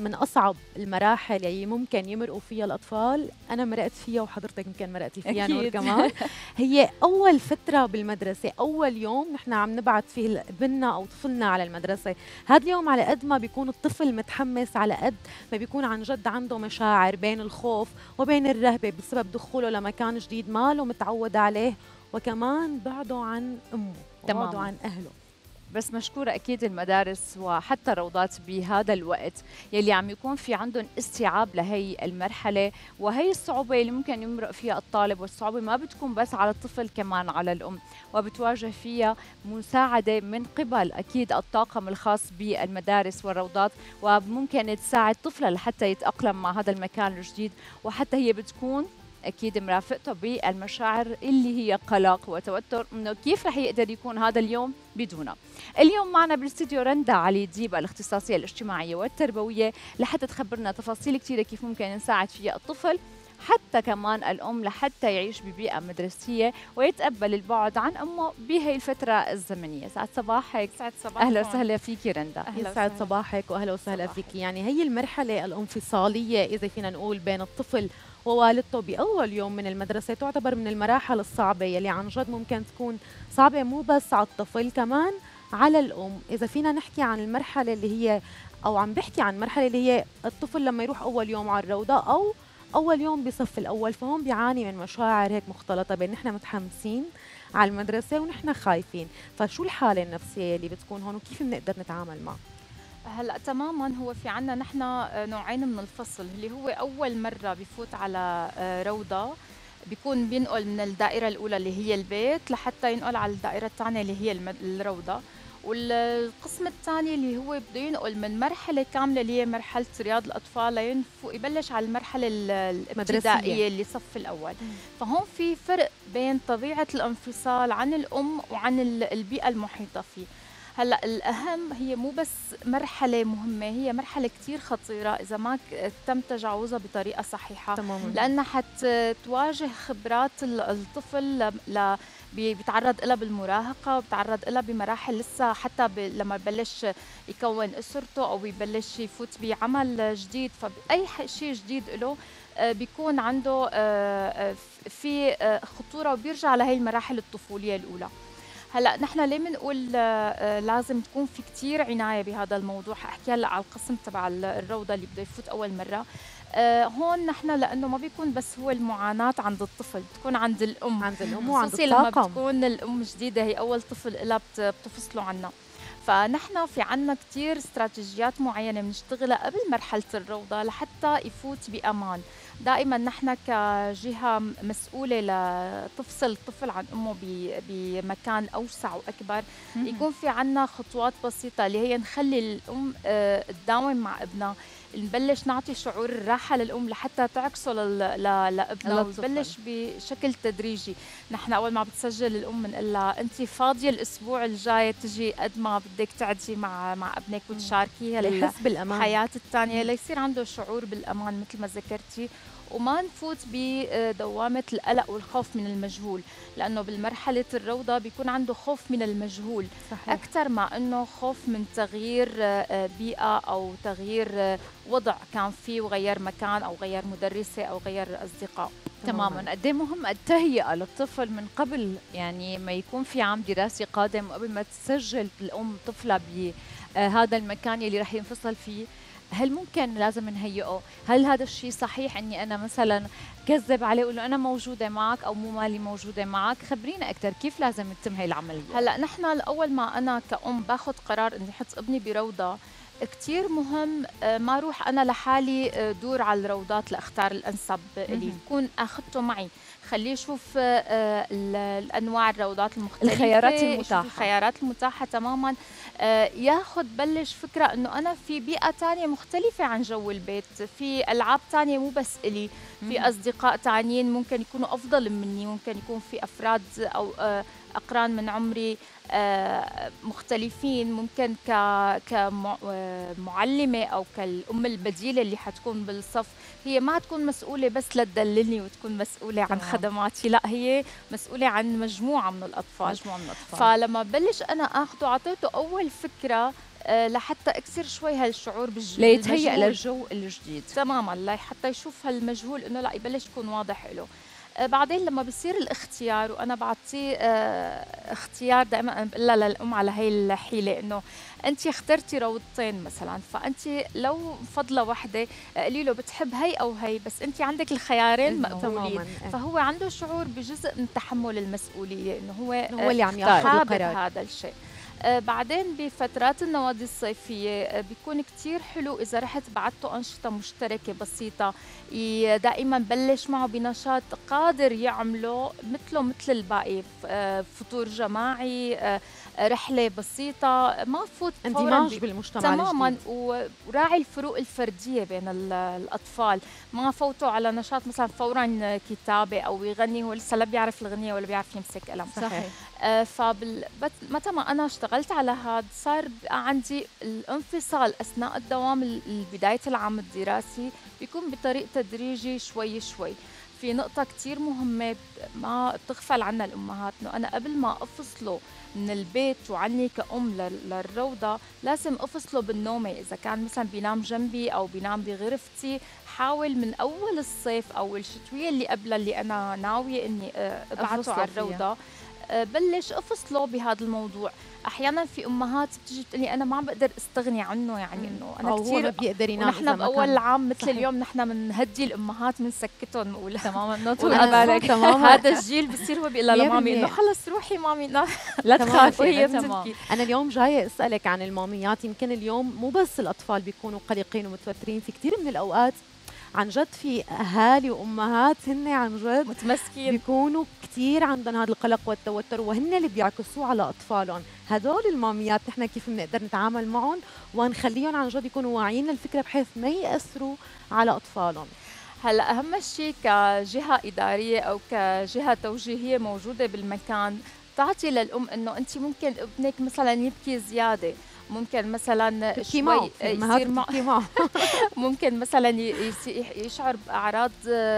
من أصعب المراحل اللي ممكن يمرقوا فيها الأطفال، أنا مرقت فيها وحضرتك يمكن مرقتي فيها نور كمان. هي أول فترة بالمدرسة، أول يوم نحن عم نبعت فيه ابننا أو طفلنا على المدرسة. هذا اليوم على قد ما بيكون الطفل متحمس، على قد ما بيكون عن جد عنده مشاعر بين الخوف وبين الرهبة بسبب دخوله لمكان جديد ما له متعود عليه، وكمان بعده عن أمه وبعده عن أهله. بس مشكورة أكيد المدارس وحتى الروضات بهذا الوقت يلي عم يكون في عندهم استيعاب لهي المرحلة وهي الصعوبة اللي ممكن يمرق فيها الطالب، والصعوبة ما بتكون بس على الطفل كمان على الأم، وبتواجه فيها مساعدة من قبل أكيد الطاقم الخاص بالمدارس والروضات، وممكن تساعد طفلها لحتى يتأقلم مع هذا المكان الجديد، وحتى هي بتكون أكيد مرافقته بالمشاعر اللي هي قلق وتوتر إنه كيف رح يقدر يكون هذا اليوم بدونها. اليوم معنا بالاستديو رندا علي ديبا الاختصاصية الاجتماعية والتربوية لحتى تخبرنا تفاصيل كثيرة كيف ممكن نساعد فيها الطفل حتى كمان الأم لحتى يعيش ببيئة مدرسية ويتقبل البعد عن أمه بهي الفترة الزمنية. سعد صباحك. سعد صباحك. أهلا وسهلا فيكي رندا. يسعد صباحك وأهلا وسهلا فيكي. يعني هي المرحلة الانفصالية إذا فينا نقول بين الطفل ووالدته بأول يوم من المدرسة تعتبر من المراحل الصعبة يلي عن جد ممكن تكون صعبة مو بس على الطفل كمان على الأم. إذا فينا نحكي عن المرحلة اللي هي أو عم بحكي عن المرحلة اللي هي الطفل لما يروح أول يوم على الروضة أو أول يوم بصف الأول، فهون بيعاني من مشاعر هيك مختلطة بين نحن متحمسين على المدرسة ونحن خايفين. فشو الحالة النفسية اللي بتكون هون وكيف بنقدر نتعامل معها؟ هلا تماما هو في عنا نحن نوعين من الفصل، اللي هو اول مره بفوت على روضه بيكون بينقل من الدائره الاولى اللي هي البيت لحتى ينقل على الدائره الثانيه اللي هي الروضه، والقسم الثاني اللي هو بده ينقل من مرحله كامله اللي هي مرحله رياض الاطفال يبلش على المرحله الابتدائيه اللي صف الاول. فهون في فرق بين طبيعه الانفصال عن الام وعن البيئه المحيطه فيه. هلا الأهم هي مو بس مرحلة مهمة، هي مرحلة كتير خطيرة إذا ما تم تجاوزها بطريقة صحيحة تماما، لأنها حتواجه خبرات الطفل بيتعرض لها بالمراهقة وبيتعرض لها بمراحل لسه حتى لما يبلش يكون أسرته أو يبلش يفوت بعمل جديد، فأي شيء جديد له بيكون عنده في خطورة وبيرجع لهي المراحل الطفولية الأولى. هلا نحن ليه بنقول لازم تكون في كتير عنايه بهذا الموضوع؟ حاحكي هلا على القسم تبع الروضه اللي بده يفوت اول مره. هون نحن لانه ما بيكون بس هو المعاناه عند الطفل، بتكون عند الام وعند الطاقم. لما بتكون الام جديده هي اول طفل لها بتفصلوا عنها. فنحن في عنا كتير استراتيجيات معينة بنشتغلها قبل مرحلة الروضة لحتى يفوت بأمان. دائما نحن كجهة مسؤولة لتفصل الطفل عن أمه بمكان أوسع وأكبر، يكون في عنا خطوات بسيطة اللي هي نخلي الأم تداوم مع ابنها، نبلش نعطي شعور الراحة للأم لحتى تعكسه لابنها ويبلش بشكل تدريجي. نحن أول ما بتسجل الأم بنقول لها أنت فاضية الأسبوع الجاي تجي قد ما بدك تعدي مع ابنك وتشاركيها الحياة الثانية ليصير عنده شعور بالأمان مثل ما ذكرتي، وما نفوت بدوامة القلق والخوف من المجهول، لأنه بالمرحلة الروضة بيكون عنده خوف من المجهول صحيح. أكثر ما أنه خوف من تغيير بيئة أو تغيير وضع كان فيه وغير مكان أو غير مدرسة أو غير أصدقاء. تماما. قد ايه مهم التهيئة للطفل من قبل يعني ما يكون في عام دراسي قادم، قبل ما تسجل الأم طفلها بهذا المكان اللي رح ينفصل فيه. هل ممكن لازم نهيئه؟ هل هذا الشيء صحيح اني انا مثلا كذب عليه اقول له انا موجوده معك او مو مالي موجوده معك؟ خبرينا اكثر كيف لازم تتم هي العمليه. هلا نحن اول ما انا كأم باخذ قرار اني احط ابني بروضه، كتير مهم ما اروح انا لحالي دور على الروضات لاختار الانسب اللي يكون اخذته معي، خليه يشوف الانواع الروضات المختلفه، الخيارات المتاحه تماما، ياخذ بلش فكره انه انا في بيئه ثانيه مختلفه عن جو البيت، في العاب ثانيه مو بس الي، في اصدقاء ثانيين ممكن يكونوا افضل مني، ممكن يكون في افراد او اقران من عمري مختلفين، ممكن كمعلمة أو كالأم البديلة اللي حتكون بالصف هي ما تكون مسؤولة بس لتدللني وتكون مسؤولة عن خدماتي، لا هي مسؤولة عن مجموعة من الأطفال. فلما بلش أنا أخده أعطيته أول فكرة لحتى اكسر شوي هالشعور ليتهيأ بالمجهول. للجو الجديد تماما، لحتى يشوف هالمجهول انه لا يبلش يكون واضح له. بعدين لما بصير الاختيار، وانا بعطيه اختيار دائما، بقول لها للام على هي الحيله انه انت اخترتي روضتين مثلا، فانت لو فضله وحده قولي له بتحب هي او هي، بس انت عندك الخيارين مقبولين. فهو عنده شعور بجزء من تحمل المسؤوليه، انه هو اللي عم ياخذ القرار. هذا الشيء. بعدين بفترات النوادي الصيفية بيكون كتير حلو إذا رحت بعته أنشطة مشتركة بسيطة، دائما بلش معه بنشاط قادر يعمله مثله مثل الباقي، فطور جماعي، رحلة بسيطة، ما فوت اندماج بالمجتمع تماما الجديد. وراعي الفروق الفردية بين الأطفال. ما فوتوا على نشاط مثلا فورا كتابة أو يغني، هو لسه لا بيعرف الغنية ولا بيعرف يمسك قلم. صحيح. متى ما أنا اشتغلت على هذا صار بقى عندي الانفصال أثناء الدوام بداية العام الدراسي بيكون بطريق تدريجي شوي شوي. في نقطة كتير مهمة ما بتغفل عنها الأمهات، إنه أنا قبل ما أفصله من البيت وعني كأم للروضة لازم أفصله بالنومة. إذا كان مثلا بينام جنبي أو بينام بغرفتي، حاول من أول الصيف أو الشتوية اللي قبلها اللي أنا ناوية إني أبعته على الروضة بلش أفصله بهذا الموضوع. أحيانا في أمهات بتجي بتقول لي أنا ما بقدر أستغني عنه، يعني إنه أنا كثير ما بيقدر ينام. ونحن بأول العام مثل اليوم نحن بنهدي الأمهات بنسكتهم نقول تماما نطول بالك هذا الجيل بصير هو بيقول لمامي إنه خلص روحي مامي لا تخافي. وهي بتبكي. أنا اليوم جاية أسألك عن الماميات. يمكن اليوم مو بس الأطفال بيكونوا قلقين ومتوترين، في كثير من الأوقات عن جد في اهالي وامهات هن عن جد متمسكين، بيكونوا كثير عندهم هذا القلق والتوتر، وهن اللي بيعكسوه على اطفالهم. هدول الماميات نحن كيف بنقدر نتعامل معهم ونخليهم عن جد يكونوا واعيين للفكره بحيث ما ياثروا على اطفالهم؟ هلا اهم شيء كجهه اداريه او كجهه توجيهيه موجوده بالمكان تعطي للام انه انت ممكن ابنك مثلا يبكي زياده، ممكن مثلا شوي يصير معه ممكن مثلا يشعر باعراض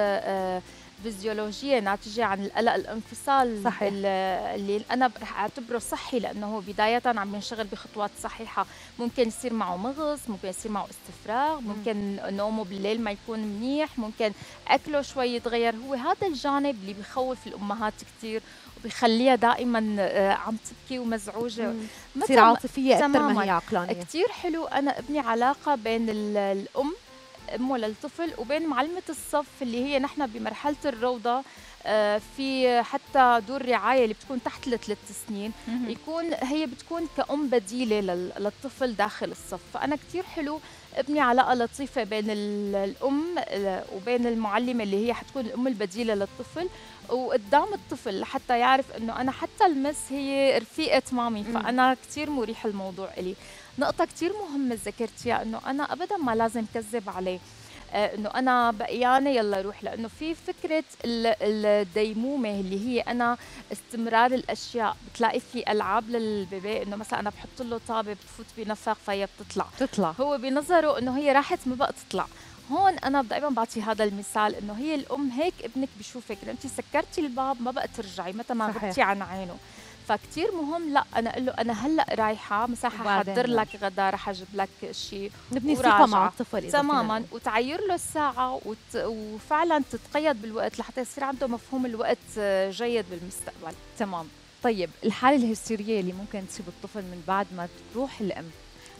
فيزيولوجيه ناتجه عن القلق الانفصال. صحيح. اللي انا رح اعتبره صحي لانه بدايه عم ينشغل بخطوات صحيحه. ممكن يصير معه مغص، ممكن يصير معه استفراغ، ممكن نومه بالليل ما يكون منيح، ممكن اكله شوي يتغير. هو هذا الجانب اللي بخوف الامهات كثير وبيخليها دائما عم تبكي ومزعوجه، تصير عاطفيه اكثر ما هي عقلانيه. كثير حلو انا ابني علاقه بين الام امه للطفل وبين معلمه الصف اللي هي نحن بمرحله الروضه. في حتى دور رعايه اللي بتكون تحت ال3 سنين هي بتكون كأم بديله للطفل داخل الصف. فانا كثير حلو ابني علاقه لطيفه بين الام وبين المعلمه اللي هي حتكون الام البديله للطفل وقدام الطفل لحتى يعرف انه انا حتى المس هي رفيقه مامي. فانا كثير مريح الموضوع إلي. نقطه كثير مهمه ذكرتيها انه انا ابدا ما لازم كذب عليه انه انا بقيانه يلا روح، لانه في فكره الديمومه اللي هي انا استمرار الاشياء. بتلاقي في العاب للبيبي انه مثلا انا بحط له طابه بتفوت بنفق فهي بتطلع، هو بنظره انه هي راحت ما بقى تطلع. هون انا دائما بعطي هذا المثال انه هي الام هيك ابنك بشوفك، انت سكرتي الباب ما بقى ترجعي متى ما غبتي عن عينه. فكتير مهم لا انا اقول له انا هلا رايحه مثلا ححضر لك غدا، رح اجيب لك شيء، نبني ثقه مع الطفل تماما، وتعير له الساعه وفعلا تتقيد بالوقت لحتى يصير عنده مفهوم الوقت جيد بالمستقبل. تمام. طيب الحاله الهستيريه اللي ممكن تصيب الطفل من بعد ما تروح الام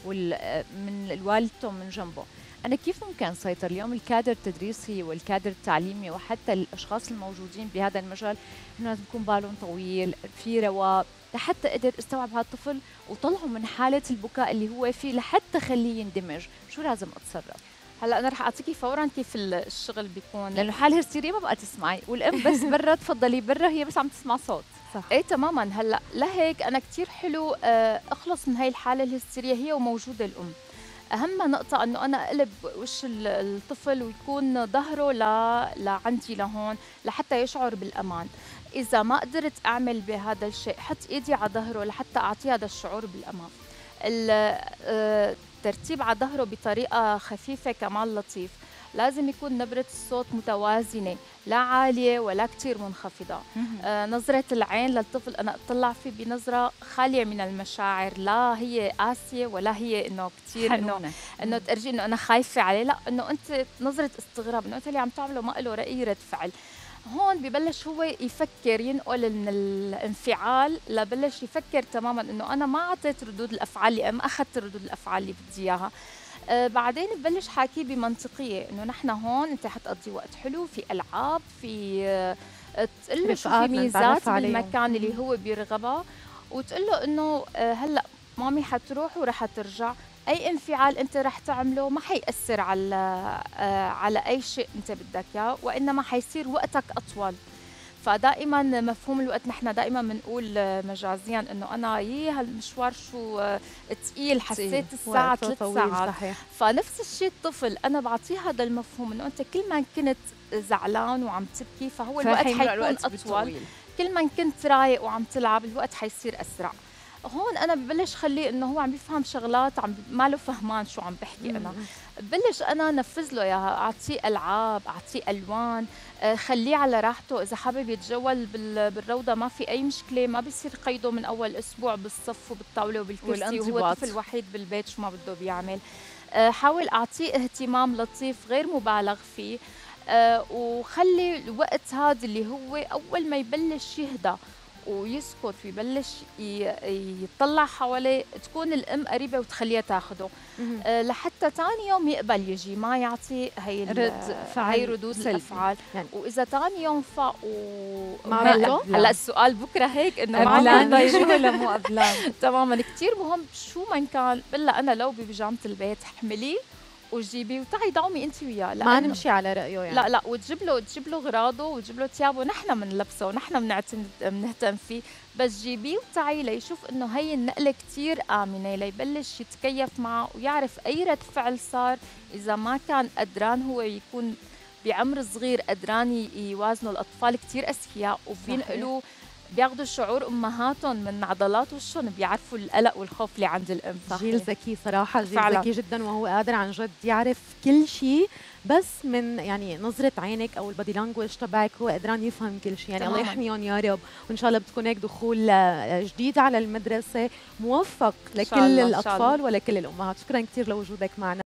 من والدته من جنبه، أنا كيف ممكن أسيطر اليوم؟ الكادر التدريسي والكادر التعليمي وحتى الأشخاص الموجودين بهذا المجال إنه لازم يكون بالهم طويل، في رواق لحتى أقدر استوعب هذا الطفل وطلعه من حالة البكاء اللي هو فيه لحتى خليه يندمج. شو لازم أتصرف؟ هلا انا رح اعطيكي فورا كيف الشغل بيكون، لانه حاله هستيريه ما بقى تسمعي والام بس برا تفضلي برا هي بس عم تسمع صوت. صح. ايه تماما. هلا لهيك انا كثير حلو اخلص من هاي الحاله الهستيريه هي وموجوده الام. اهم نقطه انه انا اقلب وش الطفل ويكون ظهره لعندي لهون لحتى يشعر بالامان. اذا ما قدرت اعمل بهذا الشيء حط ايدي على ظهره لحتى اعطيه هذا الشعور بالامان. الترتيب على ظهره بطريقه خفيفه كمان لطيف. لازم يكون نبرة الصوت متوازنة، لا عالية ولا كتير منخفضة. نظرة العين للطفل أنا أطلع فيه بنظرة خالية من المشاعر، لا هي قاسية ولا هي إنه كتير إنه تأرجي إنه أنا خايفة عليه، لا إنه أنت نظرة استغراب إنه أنت اللي عم تعمله ما له أي رد فعل. هون ببلش هو يفكر، ينقل من الانفعال لبلش يفكر تماما إنه أنا ما أعطيت ردود الأفعال اللي ما أخذت ردود الأفعال اللي بدي إياها. بعدين ببلش حاكيه بمنطقيه انه نحن هون انت حتقضي وقت حلو في العاب، في تقول له شو في ميزات بالمكان اللي هو بيرغبها، وتقول له انه هلا مامي حتروح ورح ترجع، اي انفعال انت رح تعمله ما حيأثر على اي شيء انت بدك اياه، وانما حيصير وقتك اطول. فدائما مفهوم الوقت نحن دائما بنقول مجازيا انه انا هالمشوار شو ثقيل، حسيت الساعه 3 ساعات. صحيح. فنفس الشيء الطفل انا بعطيه هذا المفهوم انه انت كل ما كنت زعلان وعم تبكي فهو الوقت حيكون اطول، كل ما كنت رايق وعم تلعب الوقت حيصير اسرع. هون انا ببلش خليه انه هو عم بيفهم شغلات ما له فهمان شو عم بحكي انا. ببلش انا نفذ له اياها، اعطيه العاب، اعطيه الوان، خليه على راحته. اذا حابب يتجول بالروضه ما في اي مشكله، ما بيصير قيده من اول اسبوع بالصف وبالطاوله وبالكرسي وهو طفل وحيد بالبيت شو ما بده بيعمل. حاول اعطيه اهتمام لطيف غير مبالغ فيه. وخلي الوقت هذا اللي هو اول ما يبلش يهدى ويسكت ويبلش يطلع حواليه، تكون الام قريبه وتخليها تاخده لحتى ثاني يوم يقبل يجي، ما يعطي هي ردود الافعال يعني. واذا ثاني يوم فاق هلا السؤال بكره هيك انه قبلان يجي ولا مو قبلان؟ تماما كثير مهم شو ما كان. بلا انا لو ببيجامه البيت احمليه وتجيبي وتعي دعمي انت وياه، ما نمشي على رايه يعني. لا وتجيب له اغراضه وتجيب له ثيابه، نحن بنلبسه ونحن بنهتم فيه، بس جيبيه وتعي ليشوف انه هي النقله كثير امنه، ليبلش يتكيف معه ويعرف اي رد فعل صار. اذا ما كان قدران هو يكون بعمر صغير قدران يوازنوا، الاطفال كثير اذكياء وبينقلوا بياخذوا شعور امهاتهم من عضلات وشهم، بيعرفوا القلق والخوف اللي عند الام. جيل ذكي صراحه، جيل ذكي جدا، وهو قادر عن جد يعرف كل شيء بس من يعني نظره عينك او البادي لانجوج تبعك هو قدران يفهم كل شيء يعني. الله يحميهم يا رب، وان شاء الله بتكون هيك دخول جديد على المدرسه موفق لكل الاطفال ولكل الامهات. شكرا كثير لوجودك معنا.